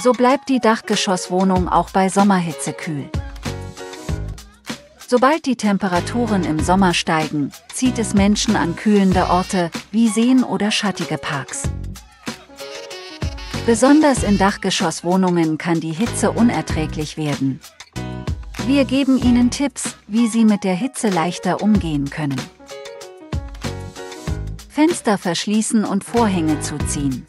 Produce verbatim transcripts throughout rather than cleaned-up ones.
So bleibt die Dachgeschosswohnung auch bei Sommerhitze kühl. Sobald die Temperaturen im Sommer steigen, zieht es Menschen an kühlende Orte, wie Seen oder schattige Parks. Besonders in Dachgeschosswohnungen kann die Hitze unerträglich werden. Wir geben Ihnen Tipps, wie Sie mit der Hitze leichter umgehen können. Fenster verschließen und Vorhänge zuziehen.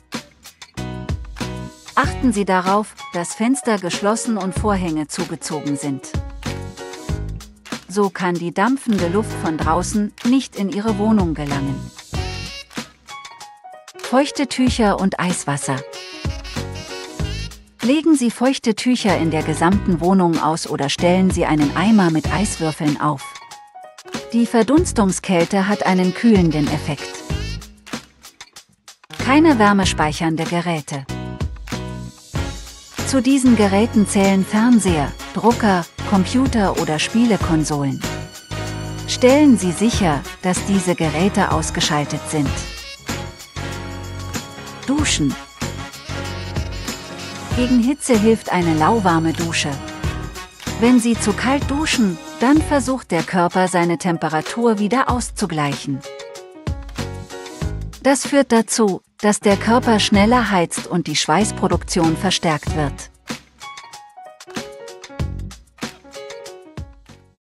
Achten Sie darauf, dass Fenster geschlossen und Vorhänge zugezogen sind. So kann die dampfende Luft von draußen nicht in Ihre Wohnung gelangen. Feuchte Tücher und Eiswasser. Legen Sie feuchte Tücher in der gesamten Wohnung aus oder stellen Sie einen Eimer mit Eiswürfeln auf. Die Verdunstungskälte hat einen kühlenden Effekt. Keine wärmespeichernde Geräte. Zu diesen Geräten zählen Fernseher, Drucker, Computer oder Spielekonsolen. Stellen Sie sicher, dass diese Geräte ausgeschaltet sind. Duschen. Gegen Hitze hilft eine lauwarme Dusche. Wenn Sie zu kalt duschen, dann versucht der Körper seine Temperatur wieder auszugleichen. Das führt dazu, dass der Körper schneller heizt und die Schweißproduktion verstärkt wird.